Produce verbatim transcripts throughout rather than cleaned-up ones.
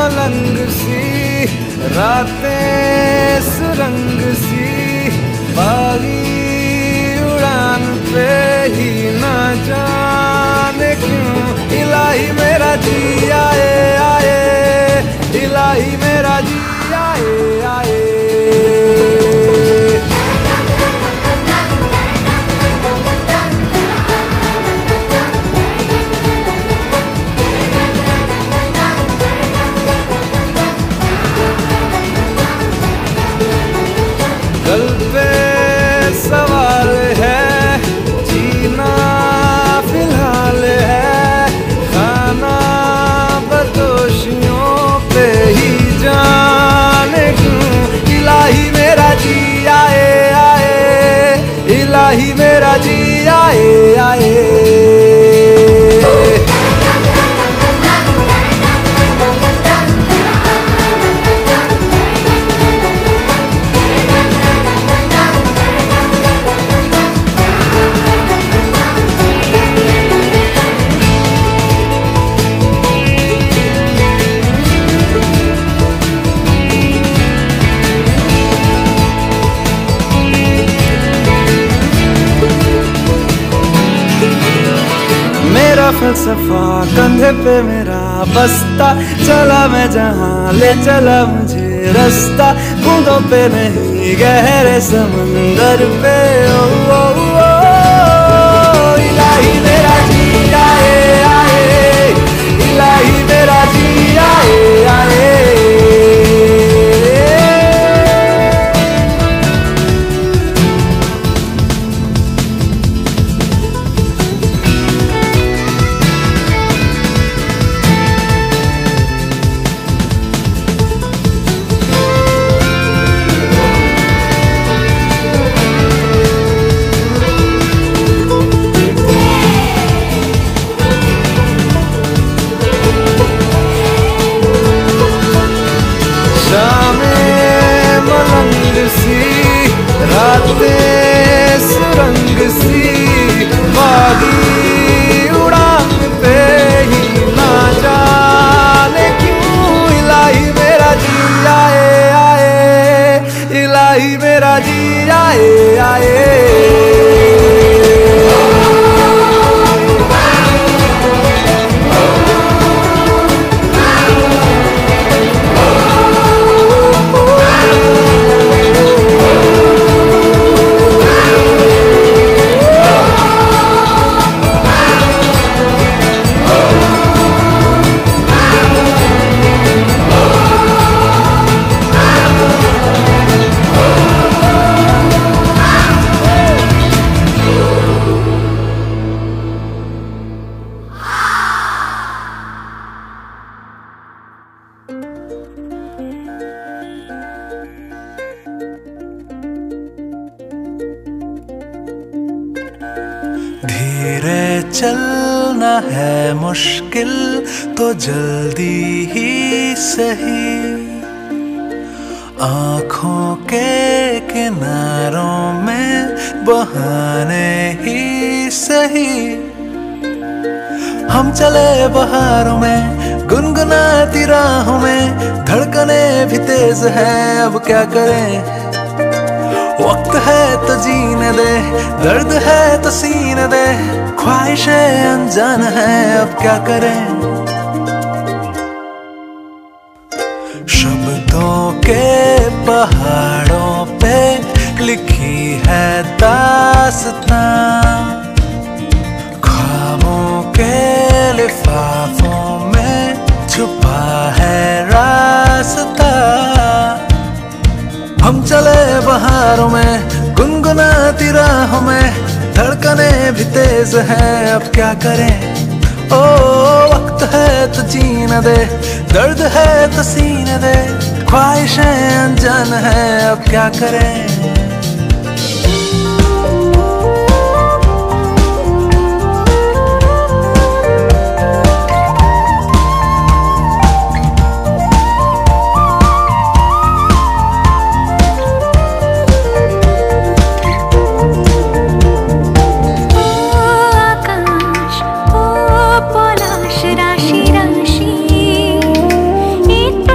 मलंग सी, रातें सुरंग सी, बागी उड़ान पे ही ना जाने क्यों इलाही मेरा जी आए आए, इलाही मेरा जी आए आए। कल पे सवाल है, जीना फिलहाल है, खाना बदोशियों पे ही जाने क्यों इलाही मेरा जी आए आए, इलाही मेरा जी आए आए। मेरा फलसफा कंधे पे मेरा बस्ता, चला मैं जहाँ ले चला मुझे रास्ता, बूंदों पे नहीं गहरे समंदर पे। ओ, ओ, ओ, ओ इलाही मेरा जी आए आए, इलाही मेरा जी आए आए। रातें सुरंग सी, बागी उड़ान पे ही ना जाने क्यों इलाही मेरा जी आए आए, इलाही मेरा जी आए आए। धीरे चलना है मुश्किल तो जल्दी ही सही, आँखों के किनारों में बहाने ही सही। हम चले बहारों में गुनगुनाती राहों में, धड़कने भी तेज है अब क्या करें। वक्त है तो जीने दे, दर्द है तो सीने दे, ख्वाहिशें अनजान है अब क्या करें। शब्दों के पहाड़ों पे लिखी है दास्तां, ख्वाबों के लिफाफों में छुपा है रास्ता। हम चले बहारों में गुनगुनाती राहों में, धड़कने भी तेज है अब क्या करें। ओ वक्त है तो जीने दे, दर्द है तो सीने दे, ख्वाहिशें अनजान है अब क्या करें। राशि राशि एक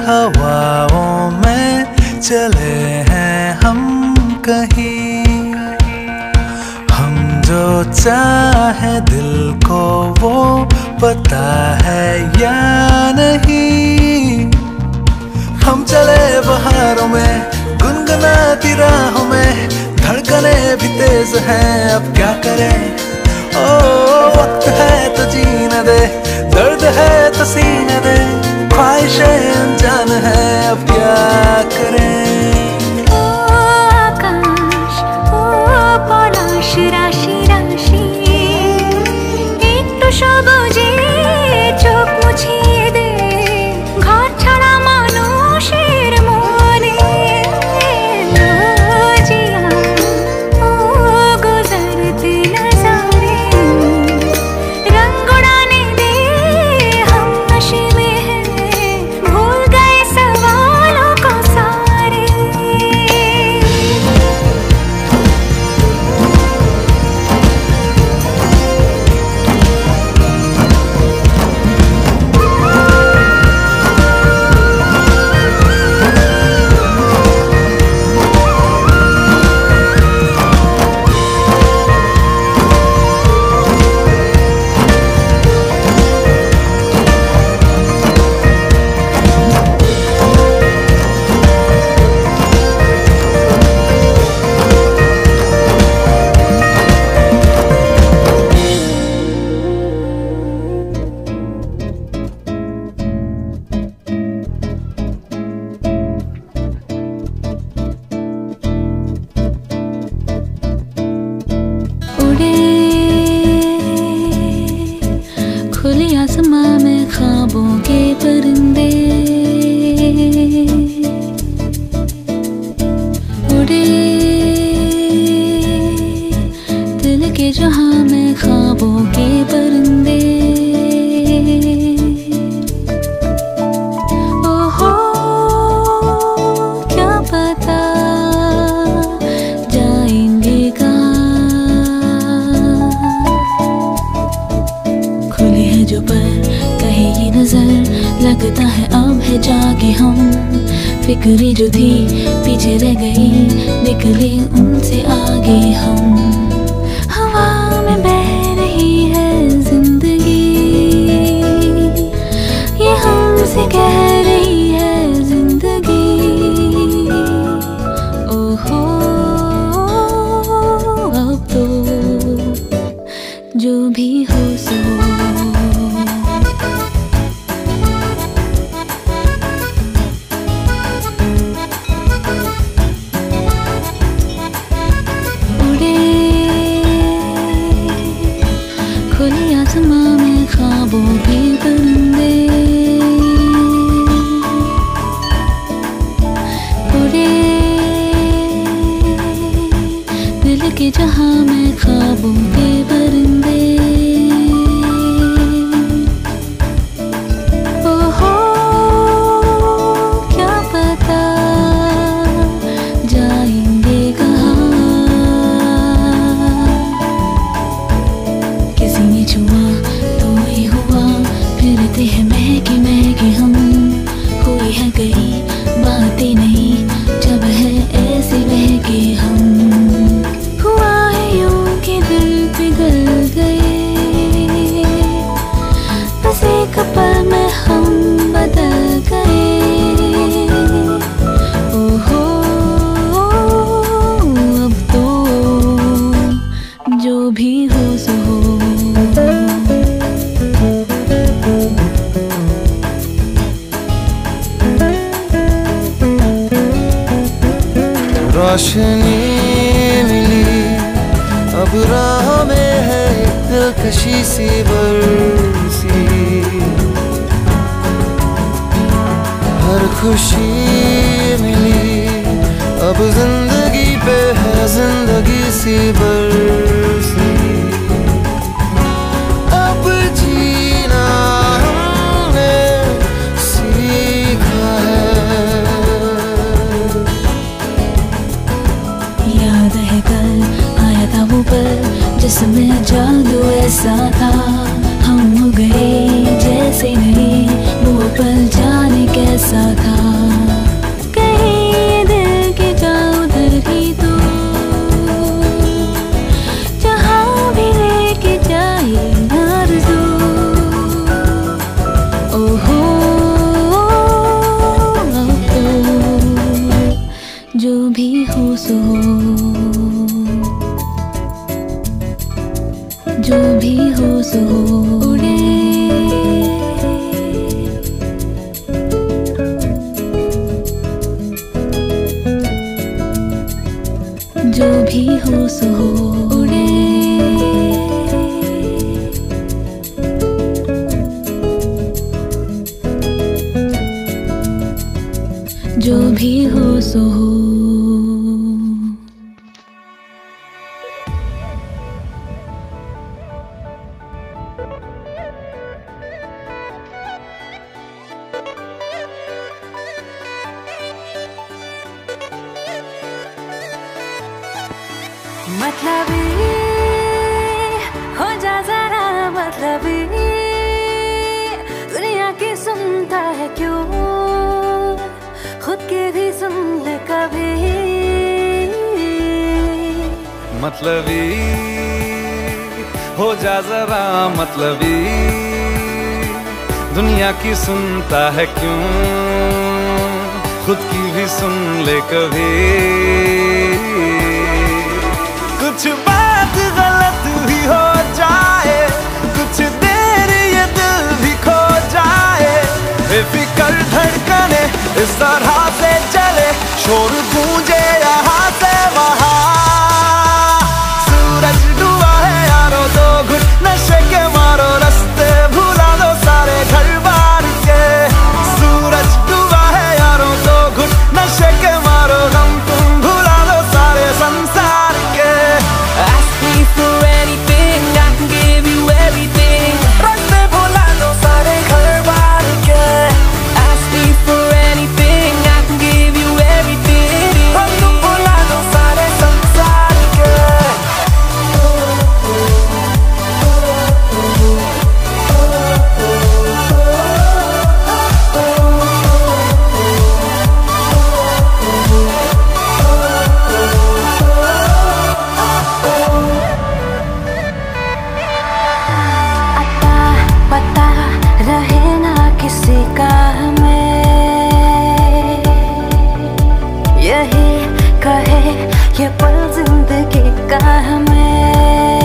हवाओं में चले हैं हम कहीं। हम जो चाहे दिल को वो पता है या नहीं। हम चले बहारों में गुनगुनाती राहों में, धड़कने भी तेज हैं अब क्या करें। ओ वक्त है तो जीने दे, दर्द है तो सीने दे, ख्वाहिशें अनजान है अब क्या करें। ओ आकाश ओ पलाश राशि राशि একটু সবুজে চোখ মুছিয়ে দে ঘর ছাড়া মানুষের মনে। ও জিয়া ও गुजरते नजारे रंग उड़ाने दे हम नशे में हैं भूल गए सवालों को सारे। खुले आसमां में ख्वाबों के परिंदे उड़े, दिल के जहां में ख्वाबों के परिंदे। ओहो क्या पता जाएंगे जो पर कहे ये नजर लगता है अब है जागे हम। फिक्रें जो थी पीछे रह गई निकले उनसे आगे हम। हवा में बह रही है जिंदगी ये हमसे कह रही है जिंदगी। ओहो अब तो जो भी हो सो आसमां में ख्वाबों के परिंदे उड़े, दिल के जहां में ख्वाबों के परिंदे। ओहो क्या पता जाएंगे कहाँ। किसी ने छुआ तो ही हुआ, फिरते हैं महके महके हम। हुई है कई बातें नहीं जब है ऐसे बहके हम। हुआ है यूं कि दिल पिघल गए, बस एक पल में हम बदल गए। ओहो अब तो जो भी हो सो हो। रोशनी मिली अब राह में है एक दिलकशी सी बरसी। हर खुशी मिली अब जिंदगी पे है जिंदगी सी बरसी। अब जीना हमने सीखा है। याद है कल आया था वो पल जिसमें जादू ऐसा था। हम हो गए जैसे नहीं वो पल जाने कैसा था। भी हो सो हो उड़े, जो भी हो सो हो। मतलबी हो जा जरा, मतलबी दुनिया की सुनता है क्यों, खुद के भी सुन ले कभी। मतलबी हो जा जरा, मतलबी दुनिया की सुनता है क्यों, खुद की भी सुन ले कभी। कुछ बात गलत भी हो जाए, कुछ देर ये दिल भी खो जाए, बेफिक्र धड़कने इस तरह से चले, शोर गूंजे यहाँ से वहाँ। सूरज डूबा है यारो, दो घुट नशे के मारो, रास्ते भुला दो सारे घर बार के। सूरज डूबा है यारो, दो घुट नशे के मारो, गम तुम भुला दो सारे संसार के। Ask me for anything, I can give you everything. रास्ते भुला दो सारे घर बार के। Ask me for anything, I can give you everything. हम तुम भुला दो सारे संसार के। पता रहे ना किसी का हमें, यही कहे ये पल जिंदगी का हमें।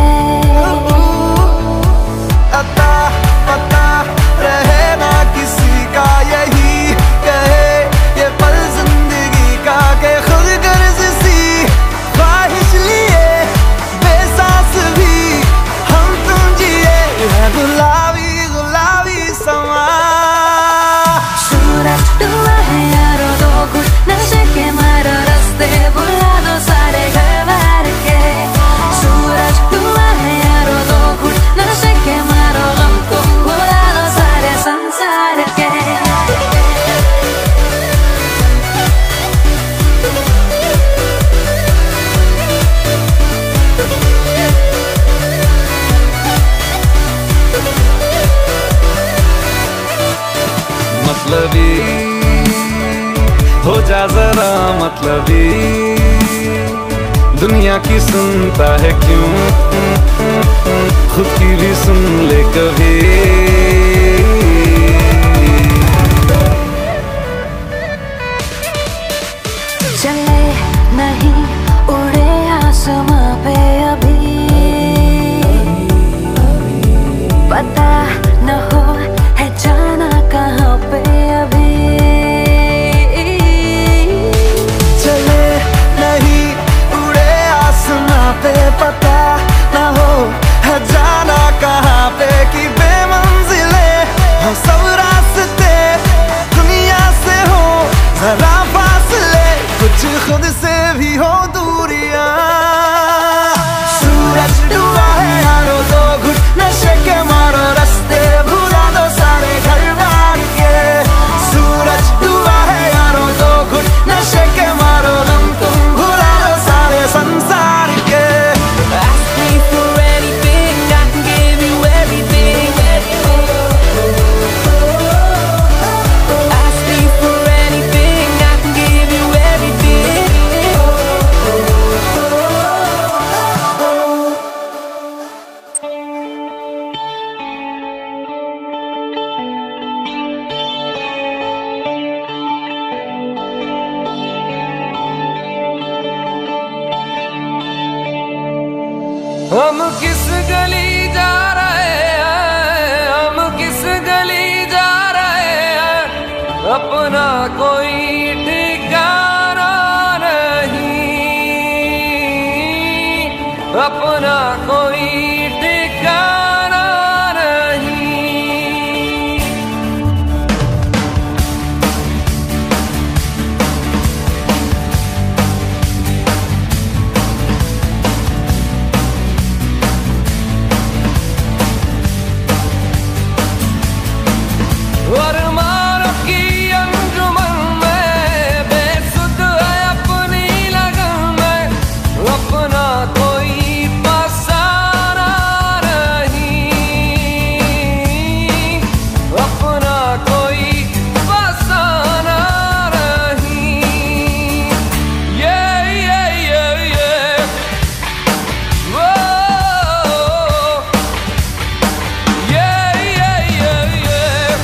अता पता रहे ना किसी का, यही कहे ये पल जिंदगी का, के खुद गर्ज सी ख्वाहिश लिए बेसास भी हम तुम जिए है गुलाबी गुलाबी समा। सूरज डूबा है यारो, दो घुट नशे के मारो, रास्ते भुला दो सारे घर बार के। सूरज डूबा है यारो, दो घुट नशे के मारो, गम तुम भुला दो सारे संसार के। मतलबी हो जा जरा, मतलबी दुनिया की सुनता है क्यों, खुद की भी सुन ले कभी। चले नहीं उड़े आसमां पे अभी, पता न हो है जाना कहाँ पे अभी। चले नहीं उड़े आसमां पे, पता न हो है जाना कहाँ पे, कि बेमंजिले हो सब रास्ते, दुनिया से हो जरा फासले, कुछ खुद से भी हो दूरियां। सूरज डूबा है यारो, दो घुट नशे के मारो, रास्ते भुला दो सारे घर बार के। सूरज डूबा है यारो, दो घुट नशे के मारो, गम तुम भुला दो सारे संसार के। Ask me for anything, I can give you everything. Ask me for anything, I can give you everything. हम किस गली जा रहे हैं, हम किस गली जा रहे हैं, अपना कोई ठिकाना नहीं। अपना कोई ठिकाना नहीं। अरमानों की अंजुमन में बेसुध है अपनी लगन में, अपना कोई फसाना नहीं, अपना कोई फसाना नहीं। ये ये ये ये वो ये ये ये ये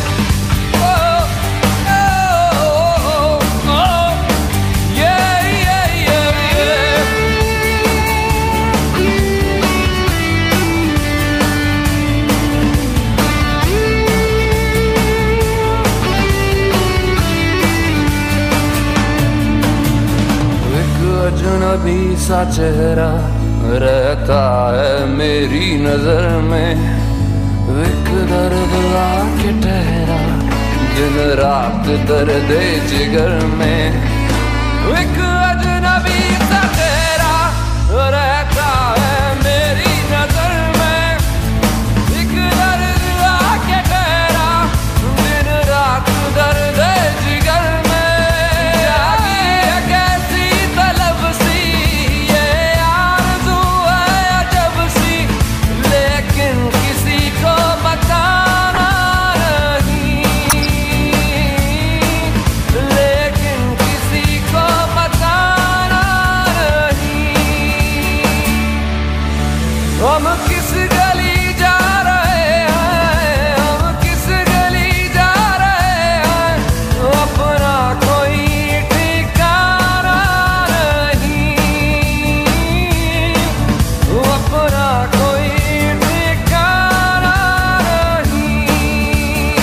अजनबी सा चेहरा रहता है मेरी नजर में, एक दर्द आके ठहरा दिन रात दर्द जिगर में। एक अजनबी सा चेहरा रहता है मेरी नजर में, एक दर्द आके ठहरा दिन रात दर्द जिगर में। कैसी तलब सी ये आरज़ू है अजब सी, लेकिन किसी को बताना नहीं, लेकिन किसी को बताना नहीं। हम किस गली जा रहे हैं, हम किस गली जा रहे हैं, अपना कोई ठिकाना नहीं, अपना कोई ठिकाना नहीं।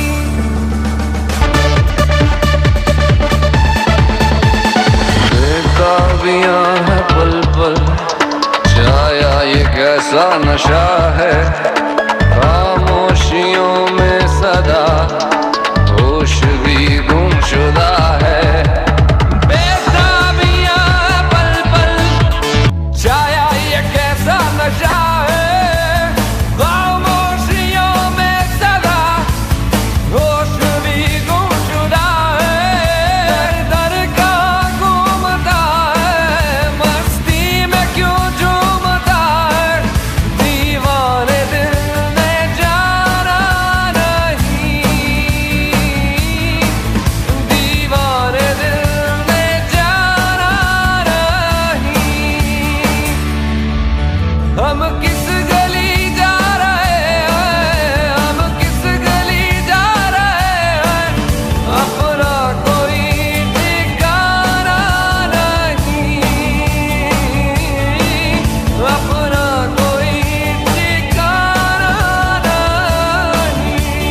बेताबियां है पल पल छाया ये कैसा नशा है, खामोशियों में सदा होश भी गुमशुदा है। बेताबियां है पल पल छाया ये कैसा नशा है, खामोशियों में सदा होश भी गुमशुदा है। दर का घूमता है मस्ती में क्यों झूमता है, दीवाने दिल ने जाना नहीं, दीवाने दिल ने जाना नहीं। हम किस गली जा रहे हैं, हम किस गली जा रहे हैं, अपना कोई ठिकाना नहीं, अपना कोई ठिकाना नहीं।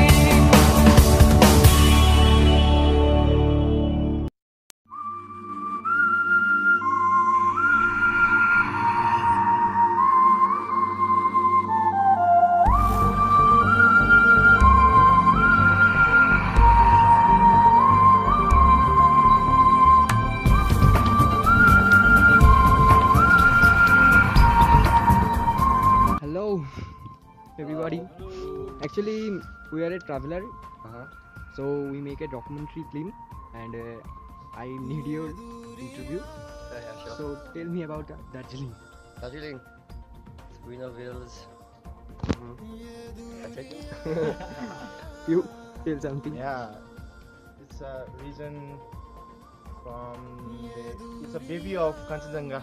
Hello, everybody. Actually, we are a traveler, so we make a documentary film, and uh, I need your interview. So tell me about uh, Darjeeling. Darjeeling, it's greener hills. That's it. You tell something. Yeah, it's a region from the, it's a baby of Kanchenjunga.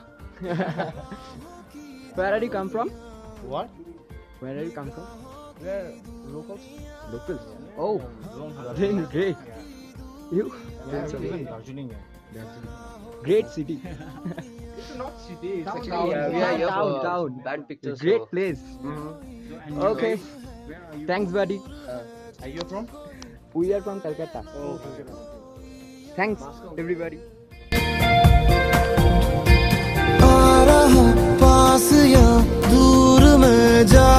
Where are you come from? What? Where are you come from? We're locals. Locals. Oh, then great. You? Yeah, Tell we live in something. Darjeeling. Darjeeling. Great city. It's not city, it's Town, actually town, uh, we are here town, for town. band pictures. Great so- place. Mhm. Okay. Thanks, buddy. Are you from? We are from Calcutta. Oh, Thanks, everybody. आ रहा पास या दूर मैं जा